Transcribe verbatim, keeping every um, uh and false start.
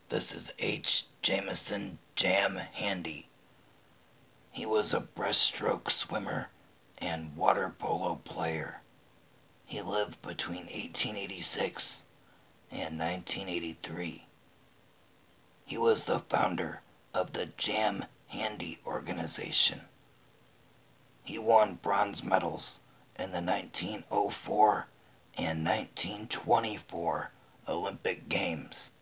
This is H. Jamison Jam Handy. He was a breaststroke swimmer and water polo player. He lived between eighteen eighty-six and nineteen eighty-three. He was the founder of the Jam Handy organization. He won bronze medals in the nineteen oh four and nineteen twenty-four Olympic Games